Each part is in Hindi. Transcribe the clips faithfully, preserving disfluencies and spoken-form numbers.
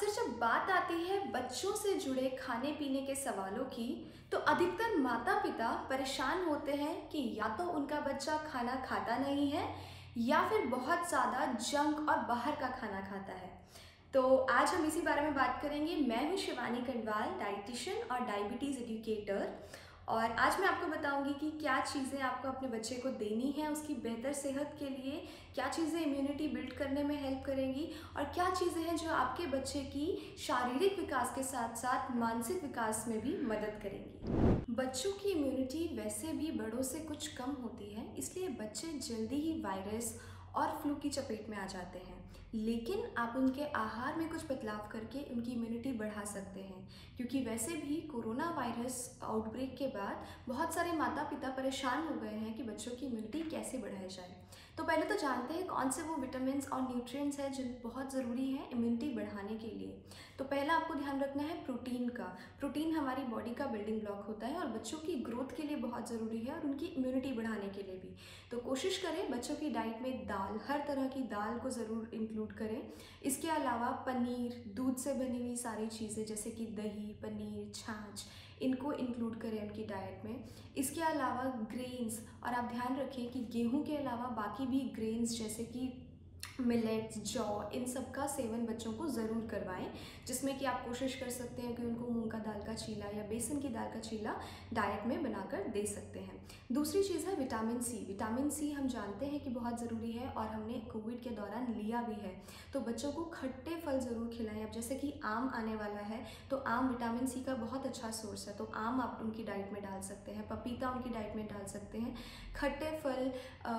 अक्सर जब बात आती है बच्चों से जुड़े खाने पीने के सवालों की, तो अधिकतर माता पिता परेशान होते हैं कि या तो उनका बच्चा खाना खाता नहीं है या फिर बहुत ज़्यादा जंक और बाहर का खाना खाता है। तो आज हम इसी बारे में बात करेंगे। मैं हूँ शिवानी कंडवाल, डाइटिशियन और डायबिटीज़ एजुकेटर। और आज मैं आपको बताऊंगी कि क्या चीज़ें आपको अपने बच्चे को देनी है उसकी बेहतर सेहत के लिए, क्या चीज़ें इम्यूनिटी बिल्ड करने में हेल्प करेंगी और क्या चीज़ें हैं जो आपके बच्चे की शारीरिक विकास के साथ साथ मानसिक विकास में भी मदद करेंगी। बच्चों की इम्यूनिटी वैसे भी बड़ों से कुछ कम होती है, इसलिए बच्चे जल्दी ही वायरस और फ्लू की चपेट में आ जाते हैं। लेकिन आप उनके आहार में कुछ बदलाव करके उनकी इम्यूनिटी बढ़ा सकते हैं, क्योंकि वैसे भी कोरोना वायरस आउटब्रेक के बाद बहुत सारे माता पिता परेशान हो गए हैं कि बच्चों की इम्यूनिटी कैसे बढ़ाई जाए। तो पहले तो जानते हैं कौन से वो विटामिन्स और न्यूट्रिएंट्स हैं जो बहुत ज़रूरी हैं इम्यूनिटी बढ़ाने के लिए। तो पहला आपको ध्यान रखना है प्रोटीन का। प्रोटीन हमारी बॉडी का बिल्डिंग ब्लॉक होता है और बच्चों की ग्रोथ के लिए बहुत ज़रूरी है और उनकी इम्यूनिटी बढ़ाने के लिए भी। तो कोशिश करें बच्चों की डाइट में दाल, हर तरह की दाल को ज़रूर इंक्लूड करें। इसके अलावा पनीर, दूध से बनी हुई सारी चीज़ें जैसे कि दही, पनीर, छाछ, इनको इंक्लूड करें उनकी डाइट में। इसके अलावा ग्रेन्स, और आप ध्यान रखें कि गेहूं के अलावा बाकी भी ग्रेन्स जैसे कि मिलेट्स, जौ, इन सब का सेवन बच्चों को ज़रूर करवाएं, जिसमें कि आप कोशिश कर सकते हैं कि उनको मूंग का दाल का चीला या बेसन की दाल का चीला डाइट में बनाकर दे सकते हैं। दूसरी चीज़ है विटामिन सी। विटामिन सी हम जानते हैं कि बहुत ज़रूरी है और हमने कोविड के दौरान लिया भी है। तो बच्चों को खट्टे फल ज़रूर खिलाएं। अब जैसे कि आम आने वाला है तो आम विटामिन सी का बहुत अच्छा सोर्स है, तो आम आप उनकी डाइट में डाल सकते हैं, पपीता उनकी डाइट में डाल सकते हैं। खट्टे फल, आ,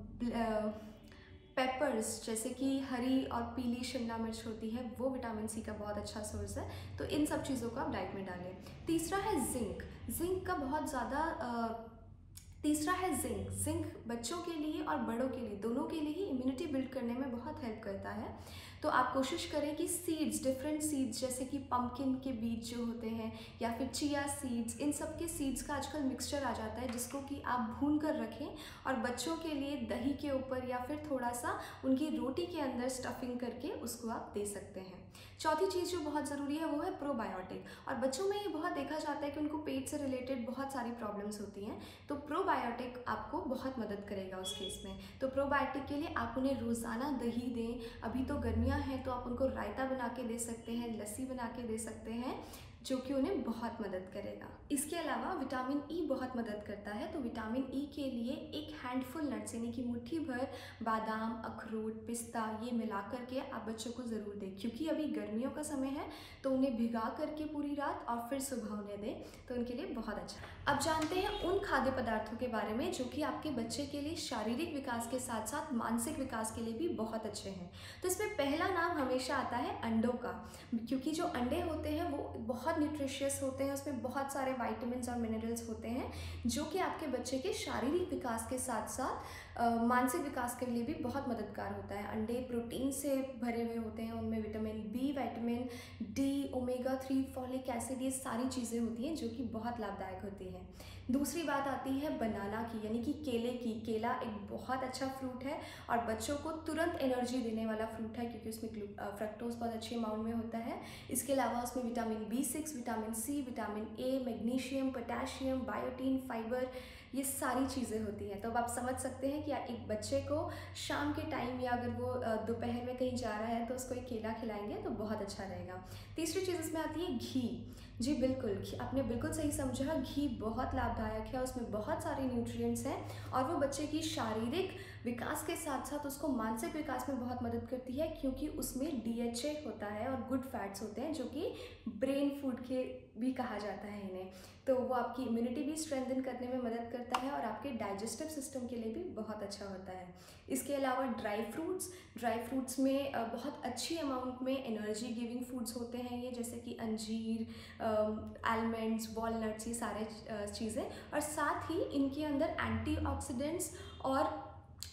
आ, पेपर्स जैसे कि हरी और पीली शिमला मिर्च होती है, वो विटामिन सी का बहुत अच्छा सोर्स है, तो इन सब चीज़ों को आप डाइट में डालें। तीसरा है जिंक। जिंक का बहुत ज़्यादा तीसरा है जिंक। जिंक बच्चों के लिए और बड़ों के लिए, दोनों के लिए ही इम्यूनिटी बिल्ड करने में बहुत हेल्प करता है। तो आप कोशिश करें कि सीड्स, डिफरेंट सीड्स जैसे कि पम्पकिन के बीज जो होते हैं या फिर चिया सीड्स, इन सब के सीड्स का आजकल मिक्सचर आ जाता है जिसको कि आप भून कर रखें और बच्चों के लिए दही के ऊपर या फिर थोड़ा सा उनकी रोटी के अंदर स्टफिंग करके उसको आप दे सकते हैं। चौथी चीज़ जो बहुत ज़रूरी है वो है प्रोबायोटिक। और बच्चों में ये बहुत देखा जाता है कि उनको पेट से रिलेटेड बहुत सारी प्रॉब्लम्स होती हैं, तो प्रोबायोटिक आपको बहुत मदद करेगा उस केस में। तो प्रोबायोटिक के लिए आप उन्हें रोज़ाना दही दें। अभी तो गर्मियाँ हैं तो आप उनको रायता बना के दे सकते हैं, लस्सी बना के दे सकते हैं, जो कि उन्हें बहुत मदद करेगा। इसके अलावा विटामिन ई बहुत मदद करता है। तो विटामिन ई के लिए एक हैंडफुल नट्स यानी कि मुट्ठी भर बादाम, अखरोट, पिस्ता, ये मिला करके आप बच्चों को ज़रूर दें, क्योंकि अभी गर्मियों का समय है तो उन्हें भिगा करके पूरी रात और फिर सुबह उन्हें दें, तो उनके लिए बहुत अच्छा। अब जानते हैं उन खाद्य पदार्थों के बारे में जो कि आपके बच्चे के लिए शारीरिक विकास के साथ साथ मानसिक विकास के लिए भी बहुत अच्छे हैं। तो इसमें पहला नाम हमेशा आता है अंडों का, क्योंकि जो अंडे होते हैं वो बहुत न्यूट्रिशियस होते हैं, उसमें बहुत सारे विटामिन्स और मिनरल्स होते हैं जो कि आपके बच्चे के शारीरिक विकास के साथ साथ मानसिक विकास के लिए भी बहुत मददगार होता है। अंडे प्रोटीन से भरे हुए होते हैं, उनमें vitamin B, vitamin D, omega three, folic acid, ये सारी चीज़ें होती हैं जो कि बहुत लाभदायक होती हैं। दूसरी बात आती है बनाना की, यानी कि केले की। केला एक बहुत अच्छा फ्रूट है और बच्चों को तुरंत एनर्जी देने वाला फ्रूट है, क्योंकि उसमें फ्रक्टोज बहुत अच्छे अमाउंट में होता है। इसके अलावा उसमें vitamin B six, vitamin C, vitamin A, magnesium, potassium, biotin, fibre, ये सारी चीज़ें होती हैं। तो अब आप समझ सकते हैं कि एक बच्चे को शाम के टाइम या अगर वो दोपहर में कहीं जा रहा है तो उसको एक केला खिलाएंगे तो बहुत अच्छा रहेगा। तीसरी चीज़ इसमें आती है घी। जी बिल्कुल, आपने बिल्कुल सही समझा, घी बहुत लाभदायक है, उसमें बहुत सारे न्यूट्रिएंट्स हैं और वो बच्चे की शारीरिक विकास के साथ साथ उसको मानसिक विकास में बहुत मदद करती है, क्योंकि उसमें डी एच ए होता है और गुड फैट्स होते हैं जो कि ब्रेन फूड के भी कहा जाता है इन्हें। तो वो आपकी इम्यूनिटी भी स्ट्रेंथन करने में मदद करता है और आपके डाइजेस्टिव सिस्टम के लिए भी बहुत अच्छा होता है। इसके अलावा ड्राई फ्रूट्स, ड्राई फ्रूट्स में बहुत अच्छी अमाउंट में एनर्जी गिविंग फूड्स होते हैं ये, जैसे कि अंजीर, आलमंड्स, वॉलनट्स, ये सारे चीज़ें, और साथ ही इनके अंदर एंटीऑक्सीडेंट्स और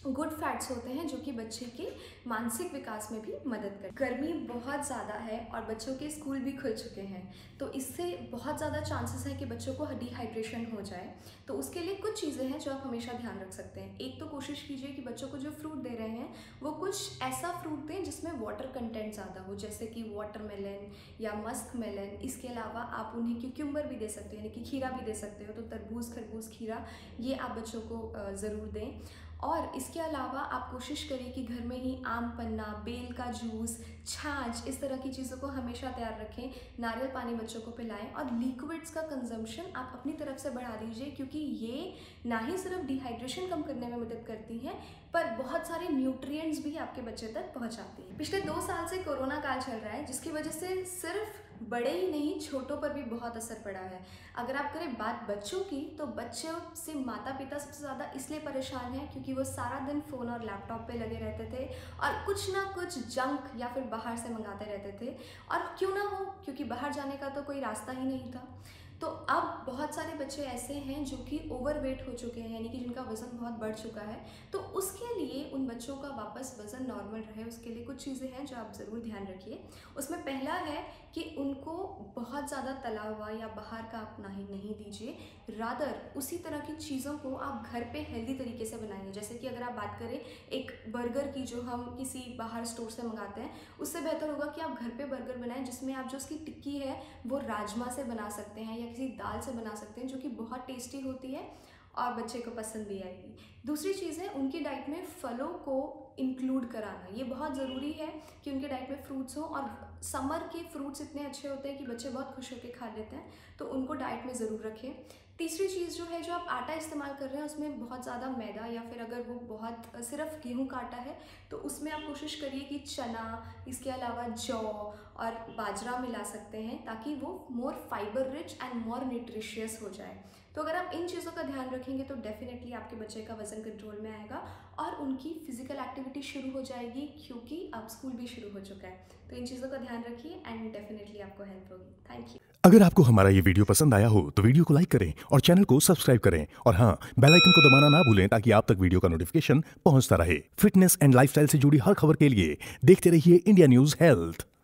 गुड फैट्स होते हैं जो कि बच्चे के मानसिक विकास में भी मदद करते हैं। गर्मी बहुत ज़्यादा है और बच्चों के स्कूल भी खुल चुके हैं, तो इससे बहुत ज़्यादा चांसेस है कि बच्चों को डिहाइड्रेशन हो जाए। तो उसके लिए कुछ चीज़ें हैं जो आप हमेशा ध्यान रख सकते हैं। एक तो कोशिश कीजिए कि बच्चों को जो फ्रूट दे रहे हैं वो कुछ ऐसा फ्रूट दें जिसमें वाटर कंटेंट ज़्यादा हो, जैसे कि वाटरमेलन या मस्क मेलन। इसके अलावा आप उन्हें क्यूक्यूम्बर भी दे सकते हो, यानी कि खीरा भी दे सकते हो। तो तरबूज, खरबूज, खीरा ये आप बच्चों को ज़रूर दें। और इसके अलावा आप कोशिश करिए कि घर में ही आम पन्ना, बेल का जूस, छाछ, इस तरह की चीज़ों को हमेशा तैयार रखें। नारियल पानी बच्चों को पिलाएं और लिक्विड्स का कंजम्पशन आप अपनी तरफ से बढ़ा दीजिए, क्योंकि ये ना ही सिर्फ डिहाइड्रेशन कम करने में मदद करती हैं पर बहुत सारे न्यूट्रिएंट्स भी आपके बच्चे तक पहुंचाती हैं। पिछले दो साल से कोरोना काल चल रहा है, जिसकी वजह से सिर्फ बड़े ही नहीं छोटों पर भी बहुत असर पड़ा है। अगर आप करें बात बच्चों की, तो बच्चों से माता पिता सबसे ज़्यादा इसलिए परेशान हैं क्योंकि वो सारा दिन फ़ोन और लैपटॉप पे लगे रहते थे और कुछ ना कुछ जंक या फिर बाहर से मंगाते रहते थे। और क्यों ना हो, क्योंकि बाहर जाने का तो कोई रास्ता ही नहीं था। तो अब बहुत सारे बच्चे ऐसे हैं जो कि ओवरवेट हो चुके हैं, यानी कि जिनका वज़न बहुत बढ़ चुका है। तो उसके लिए उन बच्चों का वापस वज़न नॉर्मल रहे, उसके लिए कुछ चीज़ें हैं जो आप ज़रूर ध्यान रखिए। उसमें पहला है कि उनको बहुत ज़्यादा तला हुआ या बाहर का आप नहीं नहीं दीजिए, रादर उसी तरह की चीज़ों को आप घर पे हेल्दी तरीके से बनाइए। जैसे कि अगर आप बात करें एक बर्गर की, जो हम किसी बाहर स्टोर से मंगाते हैं, उससे बेहतर होगा कि आप घर पे बर्गर बनाएं, जिसमें आप जो उसकी टिक्की है वो राजमा से बना सकते हैं या किसी दाल से बना सकते हैं, जो कि बहुत टेस्टी होती है और बच्चे को पसंद भी आएगी। दूसरी चीज़ है उनकी डाइट में फलों को इंक्लूड कराना। ये बहुत ज़रूरी है कि उनके डाइट में फ्रूट्स हो, और समर के फ्रूट्स इतने अच्छे होते हैं कि बच्चे बहुत खुश होकर खा लेते हैं, तो उनको डाइट में ज़रूर रखें। तीसरी चीज़ जो है, जो आप आटा इस्तेमाल कर रहे हैं उसमें बहुत ज़्यादा मैदा, या फिर अगर वो बहुत सिर्फ गेहूं का आटा है तो उसमें आप कोशिश करिए कि चना, इसके अलावा जौ और बाजरा मिला सकते हैं, ताकि वो more fibre rich and more nutritious हो जाए। तो अगर आप इन चीज़ों का ध्यान रखेंगे तो डेफिनेटली आपके बच्चे का वज़न कंट्रोल में आएगा और उनकी फिजिकल एक्टिविटी शुरू हो जाएगी, क्योंकि अब स्कूल भी शुरू हो चुका है। तो इन चीज़ों का ध्यान रखिए एंड डेफिनेटली आपको हेल्प होगी। Thank you. अगर आपको हमारा ये वीडियो पसंद आया हो तो वीडियो को लाइक करें और चैनल को सब्सक्राइब करें, और हाँ, बेल आइकन को दबाना ना भूलें ताकि आप तक वीडियो का नोटिफिकेशन पहुंचता रहे। फिटनेस एंड लाइफस्टाइल से जुड़ी हर खबर के लिए देखते रहिए इंडिया न्यूज हेल्थ।